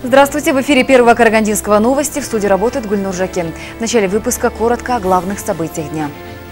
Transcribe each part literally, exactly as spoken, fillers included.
Здравствуйте! В эфире Первого Карагандинского новости. В студии работает Гульнур Жакен. В начале выпуска коротко о главных событиях дня.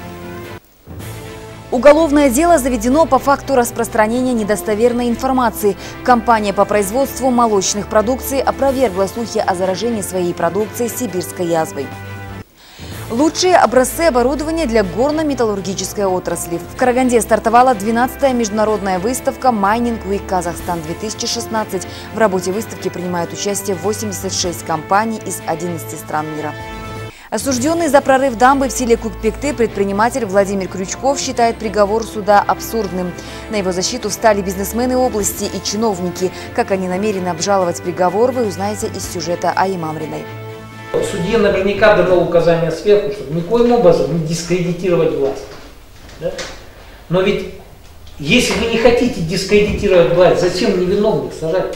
Уголовное дело заведено по факту распространения недостоверной информации. Компания по производству молочных продукций опровергла слухи о заражении своей продукции сибирской язвой. Лучшие образцы оборудования для горно-металлургической отрасли. В Караганде стартовала двенадцатая международная выставка Mining Week Kazakhstan-две тысячи шестнадцать. В работе выставки принимают участие восемьдесят шесть компаний из одиннадцати стран мира. Осужденный за прорыв дамбы в селе Кукпекты предприниматель Владимир Крючков считает приговор суда абсурдным. На его защиту встали бизнесмены области и чиновники. Как они намерены обжаловать приговор, вы узнаете из сюжета Аи Мамриной. Судья наверняка дал указание сверху, чтобы никоим образом не дискредитировать власть. Да? Но ведь, если вы не хотите дискредитировать власть, зачем невиновных сажать?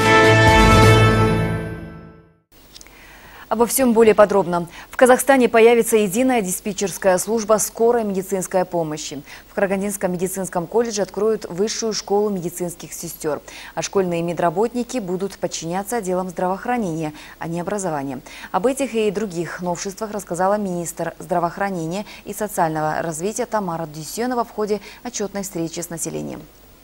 Обо всем более подробно. В Казахстане появится единая диспетчерская служба скорой медицинской помощи. В Карагандинском медицинском колледже откроют высшую школу медицинских сестер. А школьные медработники будут подчиняться отделам здравоохранения, а не образования. Об этих и других новшествах рассказала министр здравоохранения и социального развития Тамара Дюсенова в ходе отчетной встречи с населением.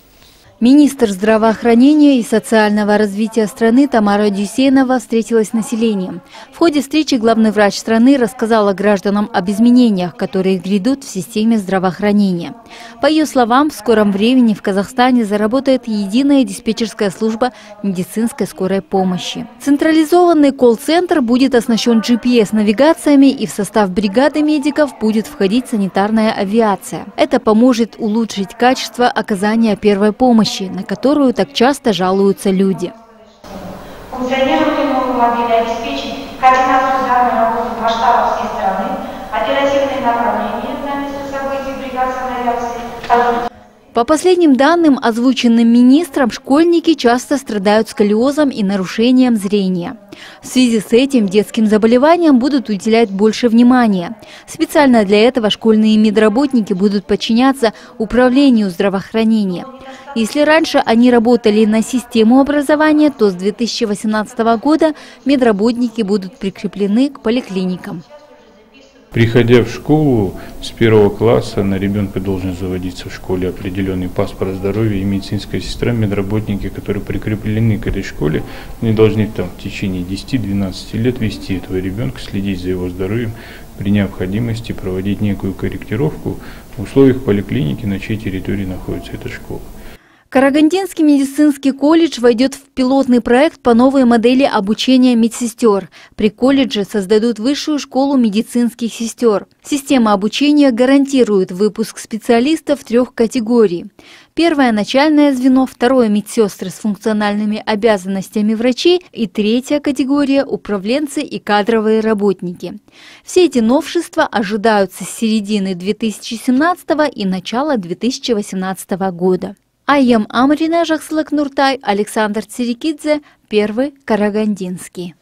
Министр здравоохранения и социального развития страны Тамара Дюсенова встретилась с населением. В ходе встречи главный врач страны рассказала гражданам об изменениях, которые грядут в системе здравоохранения. По ее словам, в скором времени в Казахстане заработает единая диспетчерская служба медицинской скорой помощи. Централизованный колл-центр будет оснащен джи пи эс-навигациями, и в состав бригады медиков будет входить санитарная авиация. Это поможет улучшить качество оказания первой помощи, на которую так часто жалуются люди. Функционирование нового отделя обеспечит координацию данной работы в масштабах всей страны, оперативные направления на место событий бригад санавиации. По последним данным, озвученным министром, школьники часто страдают сколиозом и нарушением зрения. В связи с этим детским заболеваниям будут уделять больше внимания. Специально для этого школьные медработники будут подчиняться управлению здравоохранения. Если раньше они работали на систему образования, то с две тысячи восемнадцатого года медработники будут прикреплены к поликлиникам. Приходя в школу с первого класса, на ребенка должен заводиться в школе определенный паспорт здоровья, и медицинская сестра, медработники, которые прикреплены к этой школе, они должны там в течение десяти-двенадцати лет вести этого ребенка, следить за его здоровьем, при необходимости проводить некую корректировку в условиях поликлиники, на чьей территории находится эта школа. Карагандинский медицинский колледж войдет в пилотный проект по новой модели обучения медсестер. При колледже создадут высшую школу медицинских сестер. Система обучения гарантирует выпуск специалистов трех категорий. Первое – начальное звено, второе – медсестры с функциональными обязанностями врачей и третья категория – управленцы и кадровые работники. Все эти новшества ожидаются с середины две тысячи семнадцатого и начала две тысячи восемнадцатого года. Айям Амрина, Жаксылык Нуртай, Александр Цирикидзе, Первый Карагандинский.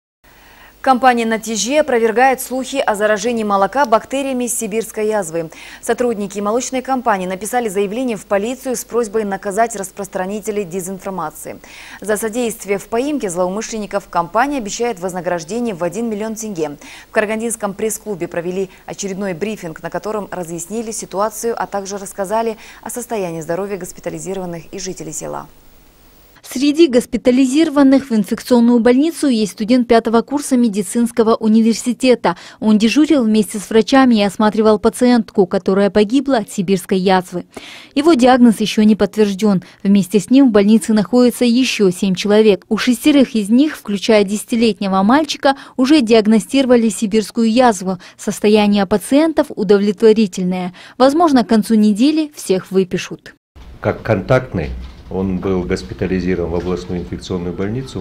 Компания «Натижи» опровергает слухи о заражении молока бактериями сибирской язвы. Сотрудники молочной компании написали заявление в полицию с просьбой наказать распространителей дезинформации. За содействие в поимке злоумышленников компания обещает вознаграждение в один миллион тенге. В Карагандинском пресс-клубе провели очередной брифинг, на котором разъяснили ситуацию, а также рассказали о состоянии здоровья госпитализированных и жителей села. Среди госпитализированных в инфекционную больницу есть студент пятого курса медицинского университета. Он дежурил вместе с врачами и осматривал пациентку, которая погибла от сибирской язвы. Его диагноз еще не подтвержден. Вместе с ним в больнице находится еще семь человек. У шестерых из них, включая десятилетнего мальчика, уже диагностировали сибирскую язву. Состояние пациентов удовлетворительное. Возможно, к концу недели всех выпишут. Как контактный. Он был госпитализирован в областную инфекционную больницу.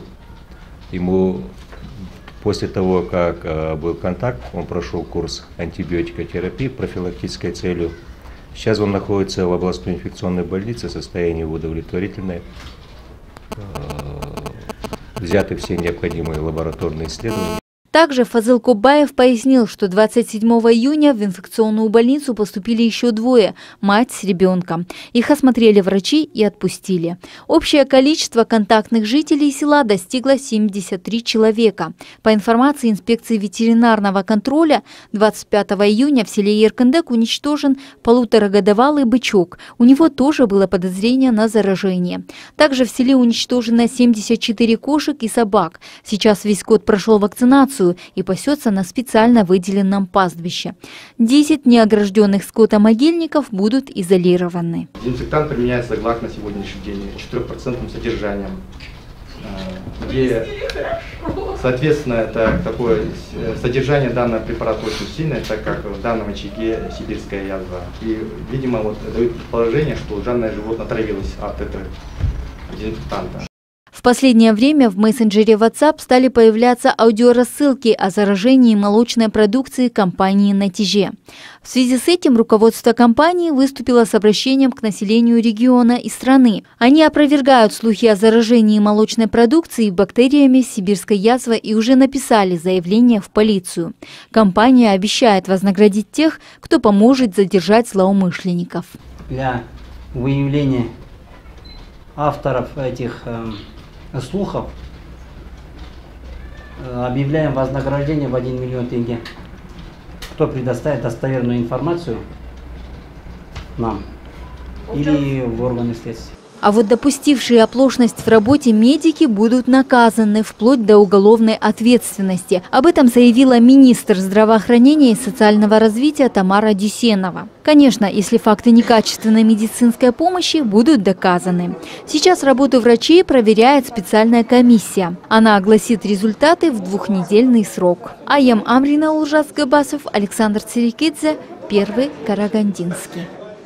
Ему после того, как э, был контакт, он прошел курс антибиотикотерапии профилактической целью. Сейчас он находится в областной инфекционной больнице, состояние его удовлетворительное. Э, взяты все необходимые лабораторные исследования. Также Фазыл Кубаев пояснил, что двадцать седьмого июня в инфекционную больницу поступили еще двое – мать с ребенком. Их осмотрели врачи и отпустили. Общее количество контактных жителей села достигло семидесяти трёх человека. По информации инспекции ветеринарного контроля, двадцать пятого июня в селе Еркындек уничтожен полуторагодовалый бычок. У него тоже было подозрение на заражение. Также в селе уничтожено семьдесят четыре кошек и собак. Сейчас весь скот прошел вакцинацию и пасется на специально выделенном пастбище. десять неогражденных скотомогильников будут изолированы. Дезинфектант применяется ГЛАК на сегодняшний день четырёхпроцентным содержанием, где, соответственно, это такое содержание данного препарата очень сильное, так как в данном очаге сибирская язва. И, видимо, вот дают предположение, что данное животное отравилось от этого дезинфектанта. В последнее время в мессенджере WhatsApp стали появляться аудиорассылки о заражении молочной продукции компании «Натиже». В связи с этим руководство компании выступило с обращением к населению региона и страны. Они опровергают слухи о заражении молочной продукции бактериями сибирской язвы и уже написали заявление в полицию. Компания обещает вознаградить тех, кто поможет задержать злоумышленников. Для выявления авторов этих э, слухов объявляем вознаграждение в один миллион тенге. Кто предоставит достоверную информацию нам или в органы следствия. А вот допустившие оплошность в работе медики будут наказаны вплоть до уголовной ответственности. Об этом заявила министр здравоохранения и социального развития Тамара Дюсенова. Конечно, если факты некачественной медицинской помощи будут доказаны. Сейчас работу врачей проверяет специальная комиссия. Она огласит результаты в двухнедельный срок. Аям Амрина, Улжас Габасов, Александр Цирикидзе, Первый Карагандинский.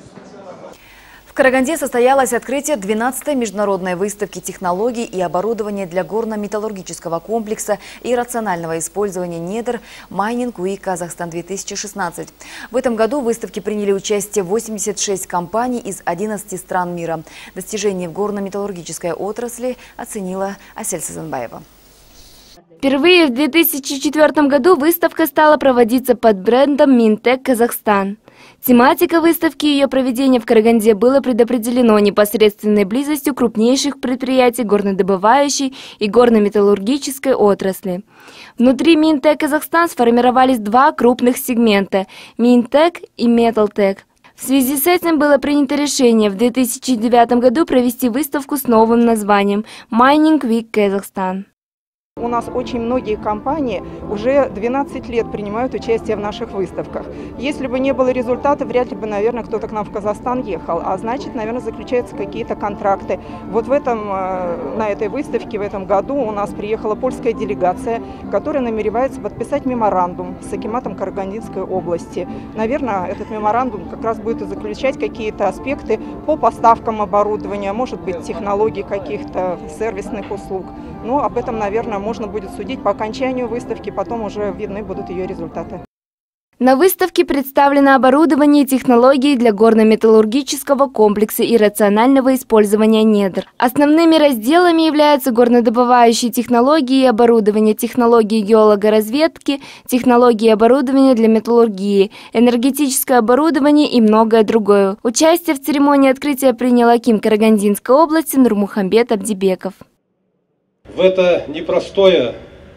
В Караганде состоялось открытие двенадцатой международной выставки технологий и оборудования для горно-металлургического комплекса и рационального использования недр «Майнинг Week Казахстан-две тысячи шестнадцать». В этом году в выставке приняли участие восемьдесят шесть компаний из одиннадцати стран мира. Достижения в горно-металлургической отрасли оценила Асель Сазанбаева. Впервые в две тысячи четвёртом году выставка стала проводиться под брендом «Минтек Казахстан». Тематика выставки и ее проведение в Караганде было предопределено непосредственной близостью крупнейших предприятий горнодобывающей и горно-металлургической отрасли. Внутри Минтек Казахстан сформировались два крупных сегмента – Минтек и Металтек. В связи с этим было принято решение в две тысячи девятом году провести выставку с новым названием «Майнинг Week Казахстан». У нас очень многие компании уже двенадцать лет принимают участие в наших выставках. Если бы не было результата, вряд ли бы, наверное, кто-то к нам в Казахстан ехал. А значит, наверное, заключаются какие-то контракты. Вот в этом, на этой выставке в этом году у нас приехала польская делегация, которая намеревается подписать меморандум с акиматом Карагандинской области. Наверное, этот меморандум как раз будет заключать какие-то аспекты по поставкам оборудования, может быть, технологий каких-то сервисных услуг. Но об этом, наверное, можно будет судить по окончанию выставки, потом уже видны будут ее результаты. На выставке представлено оборудование и технологии для горно-металлургического комплекса и рационального использования недр. Основными разделами являются горнодобывающие технологии и оборудование, технологии геологоразведки, технологии и оборудование для металлургии, энергетическое оборудование и многое другое. Участие в церемонии открытия принял аким Карагандинской области Нурмухамбет Абдибеков. В это непростое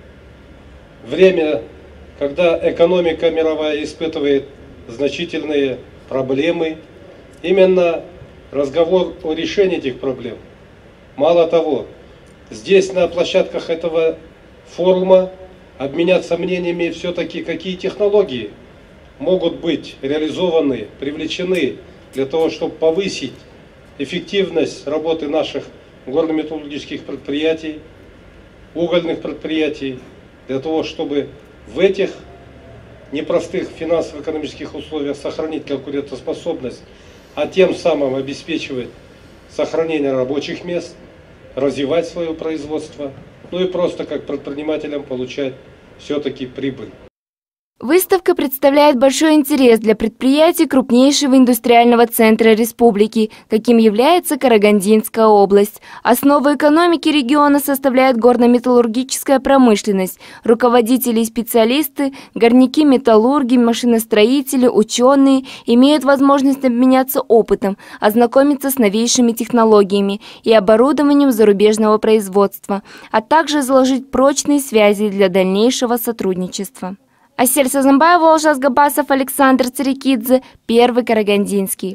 время, когда экономика мировая испытывает значительные проблемы, именно разговор о решении этих проблем. Мало того, здесь на площадках этого форума обменяться мнениями все-таки, какие технологии могут быть реализованы, привлечены для того, чтобы повысить эффективность работы наших горно-металлургических предприятий, угольных предприятий, для того, чтобы в этих непростых финансово-экономических условиях сохранить конкурентоспособность, а тем самым обеспечивать сохранение рабочих мест, развивать свое производство, ну и просто как предпринимателям получать все-таки прибыль. Выставка представляет большой интерес для предприятий крупнейшего индустриального центра республики, каким является Карагандинская область. Основу экономики региона составляет горно-металлургическая промышленность. Руководители и специалисты, горняки, металлурги, машиностроители, ученые имеют возможность обменяться опытом, ознакомиться с новейшими технологиями и оборудованием зарубежного производства, а также заложить прочные связи для дальнейшего сотрудничества. Асель Сазымбаева, Олжас Габасов, Александр Царикидзе, Первый Карагандинский.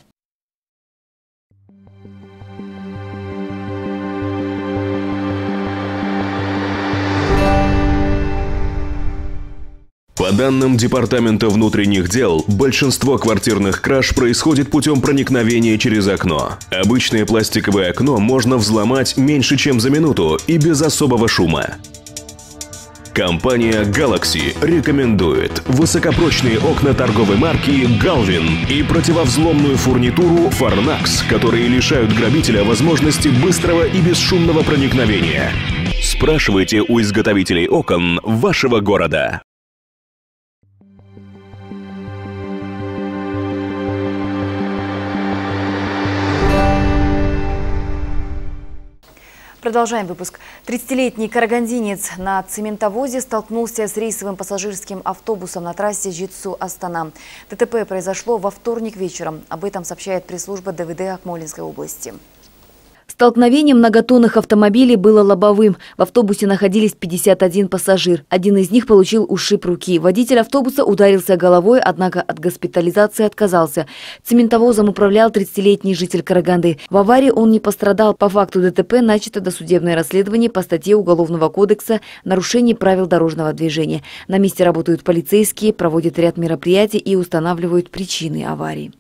По данным Департамента внутренних дел, большинство квартирных краж происходит путем проникновения через окно. Обычное пластиковое окно можно взломать меньше, чем за минуту и без особого шума. Компания Galaxy рекомендует высокопрочные окна торговой марки Galvin и противовзломную фурнитуру Farnax, которые лишают грабителя возможности быстрого и бесшумного проникновения. Спрашивайте у изготовителей окон вашего города. Продолжаем выпуск. тридцатилетний карагандинец на цементовозе столкнулся с рейсовым пассажирским автобусом на трассе Житсу-Астана. ДТП произошло во вторник вечером. Об этом сообщает пресс-служба ДВД Акмолинской области. Столкновение многотонных автомобилей было лобовым. В автобусе находились пятьдесят один пассажир. Один из них получил ушиб руки. Водитель автобуса ударился головой, однако от госпитализации отказался. Цементовозом управлял тридцатилетний житель Караганды. В аварии он не пострадал. По факту ДТП начато досудебное расследование по статье Уголовного кодекса «Нарушение правил дорожного движения». На месте работают полицейские, проводят ряд мероприятий и устанавливают причины аварии.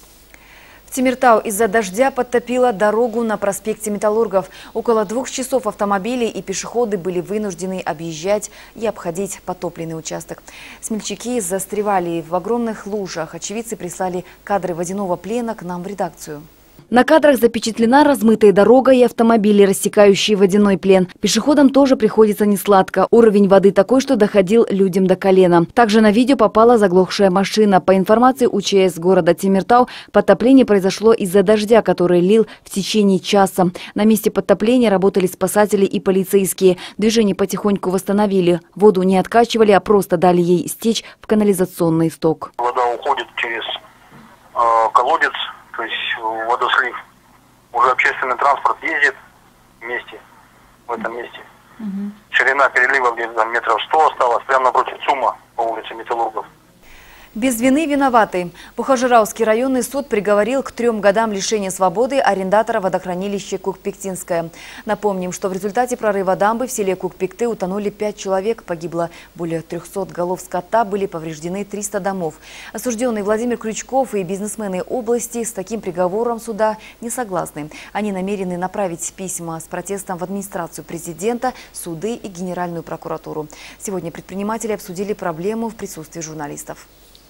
Темиртау из-за дождя подтопило дорогу на проспекте Металлургов. Около двух часов автомобили и пешеходы были вынуждены объезжать и обходить потопленный участок. Смельчаки застревали в огромных лужах. Очевидцы прислали кадры водяного плена к нам в редакцию. На кадрах запечатлена размытая дорога и автомобили, рассекающие водяной плен. Пешеходам тоже приходится несладко. Уровень воды такой, что доходил людям до колена. Также на видео попала заглохшая машина. По информации УЧС города Темиртау, подтопление произошло из-за дождя, который лил в течение часа. На месте подтопления работали спасатели и полицейские. Движение потихоньку восстановили. Воду не откачивали, а просто дали ей стечь в канализационный сток. Вода уходит через э, колодец. То есть водослив. Уже общественный транспорт ездит вместе, в этом месте. Угу. Ширина перелива где-то метров сто осталось, прямо напротив ЦУМа по улице Металлургов. Без вины виноваты. Бухожирауский районный суд приговорил к трем годам лишения свободы арендатора водохранилища Кукпектинское. Напомним, что в результате прорыва дамбы в селе Кукпекты утонули пять человек, погибло более трёхсот голов скота, были повреждены триста домов. Осужденный Владимир Крючков и бизнесмены области с таким приговором суда не согласны. Они намерены направить письма с протестом в администрацию президента, суды и Генеральную прокуратуру. Сегодня предприниматели обсудили проблему в присутствии журналистов.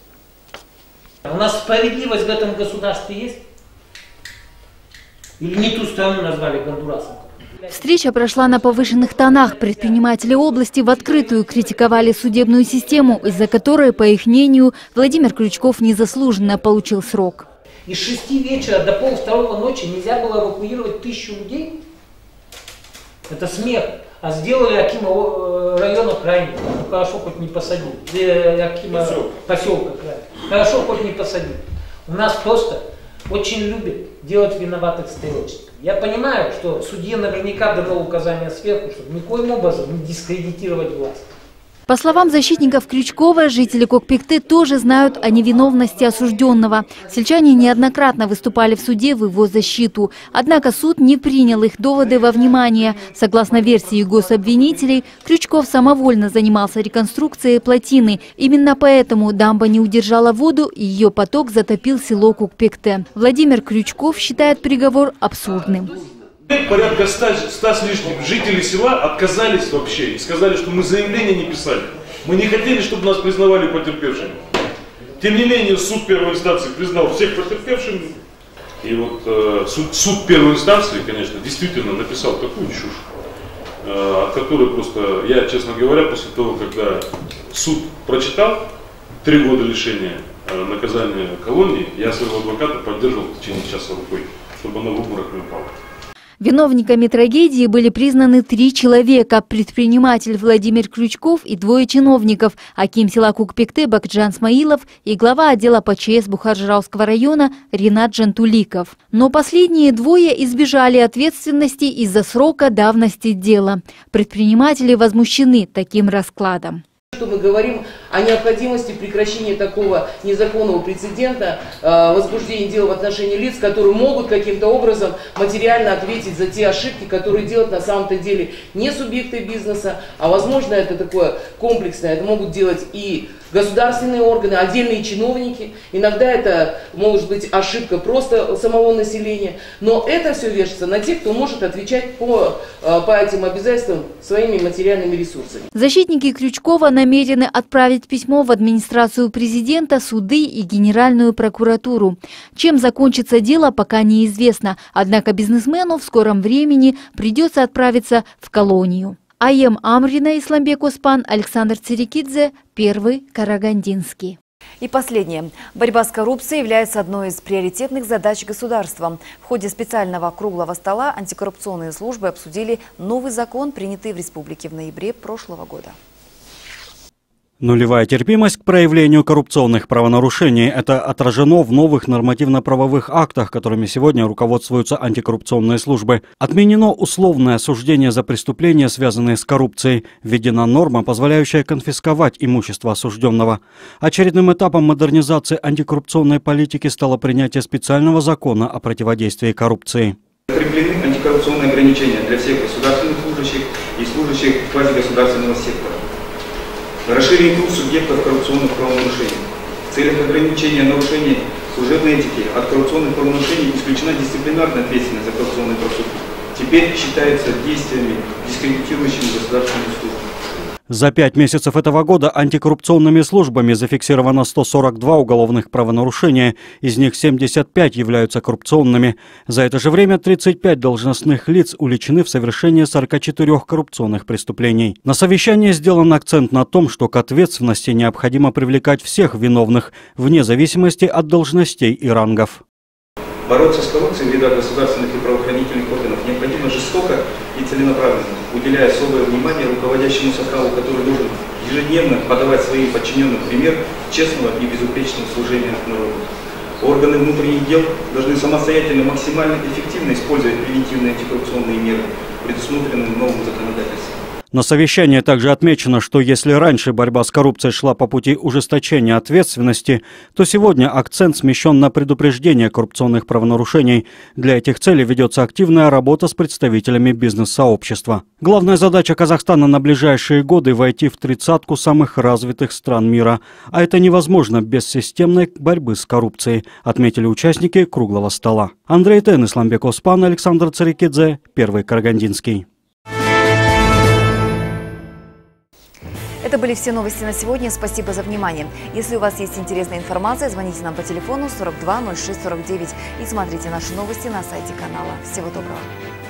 У нас справедливость в этом государстве есть? Или не ту страну назвали Гондурасом? Встреча прошла на повышенных тонах. Предприниматели области в открытую критиковали судебную систему, из-за которой, по их мнению, Владимир Крючков незаслуженно получил срок. Из шести вечера до полвторого ночи нельзя было эвакуировать тысячу людей? Это смех. А сделали акима района крайне. Ну, хорошо, хоть не посадили. Акима поселка крайне. Хорошо, хоть не посадили. У нас просто очень любят делать виноватых стрелочников. Я понимаю, что судье наверняка дано указание сверху, чтобы никоим образом не дискредитировать власть. По словам защитников Крючкова, жители Кукпекты тоже знают о невиновности осужденного. Сельчане неоднократно выступали в суде в его защиту. Однако суд не принял их доводы во внимание. Согласно версии гособвинителей, Крючков самовольно занимался реконструкцией плотины. Именно поэтому дамба не удержала воду и ее поток затопил село Кукпекте. Владимир Крючков считает приговор абсурдным. Порядка ста, ста с лишним жителей села отказались вообще и сказали, что мы заявление не писали. Мы не хотели, чтобы нас признавали потерпевшими. Тем не менее, суд первой инстанции признал всех потерпевшими. И вот э, суд, суд первой инстанции, конечно, действительно написал такую чушь. от которой просто, я, честно говоря, после того, когда суд прочитал три года лишения наказания колонии, я своего адвоката поддерживал в течение часа рукой, чтобы она в обморок не упала. Виновниками трагедии были признаны три человека – предприниматель Владимир Крючков и двое чиновников – аким села Кукпекте Бакджан Смаилов и глава отдела ПЧС Бухар-Жырауского района Ринат Жантуликов. Но последние двое избежали ответственности из-за срока давности дела. Предприниматели возмущены таким раскладом. Что мы говорим о необходимости прекращения такого незаконного прецедента, э, возбуждения дела в отношении лиц, которые могут каким-то образом материально ответить за те ошибки, которые делают на самом-то деле не субъекты бизнеса, а возможно это такое комплексное, это могут делать и государственные органы, отдельные чиновники, иногда это может быть ошибка просто самого населения, но это все вешается на тех, кто может отвечать по, по этим обязательствам своими материальными ресурсами. Защитники Крючкова намерены отправить письмо в администрацию президента, суды и Генеральную прокуратуру. Чем закончится дело, пока неизвестно, однако бизнесмену в скором времени придется отправиться в колонию. Айем Амрина, Исламбек Оспан, Александр Цирикидзе, Первый Карагандинский. И последнее. Борьба с коррупцией является одной из приоритетных задач государства. В ходе специального круглого стола антикоррупционные службы обсудили новый закон, принятый в республике в ноябре прошлого года. Нулевая терпимость к проявлению коррупционных правонарушений – это отражено в новых нормативно-правовых актах, которыми сегодня руководствуются антикоррупционные службы. Отменено условное осуждение за преступления, связанные с коррупцией. Введена норма, позволяющая конфисковать имущество осужденного. Очередным этапом модернизации антикоррупционной политики стало принятие специального закона о противодействии коррупции. Закреплены антикоррупционные ограничения для всех государственных служащих и служащих квазигосударственного сектора. Расширен круг субъектов коррупционных правонарушений. В целях ограничения нарушений служебной этики от коррупционных правонарушений исключена дисциплинарная ответственность за коррупционные проступки. Теперь считается действиями, дискредитирующими государственную службу. За пять месяцев этого года антикоррупционными службами зафиксировано сто сорок два уголовных правонарушения, из них семьдесят пять являются коррупционными. За это же время тридцать пять должностных лиц уличены в совершении сорока четырёх коррупционных преступлений. На совещании сделан акцент на том, что к ответственности необходимо привлекать всех виновных, вне зависимости от должностей и рангов. Бороться с коррупцией в рядах государственных и правоохранительных органов необходимо жестоко и целенаправленно, уделяя особое внимание руководящему составу, который должен ежедневно подавать своим подчиненным пример честного и безупречного служения народу. Органы внутренних дел должны самостоятельно максимально эффективно использовать превентивные антикоррупционные меры, предусмотренные новым законодательством. На совещании также отмечено, что если раньше борьба с коррупцией шла по пути ужесточения ответственности, то сегодня акцент смещен на предупреждение коррупционных правонарушений. Для этих целей ведется активная работа с представителями бизнес-сообщества. Главная задача Казахстана на ближайшие годы – войти в тридцатку самых развитых стран мира. А это невозможно без системной борьбы с коррупцией, отметили участники круглого стола. Андрей Тен, Исламбек Оспан, Александр Цирикидзе, Первый Карагандинский. Это были все новости на сегодня. Спасибо за внимание. Если у вас есть интересная информация, звоните нам по телефону сорок два ноль шесть сорок девять и смотрите наши новости на сайте канала. Всего доброго.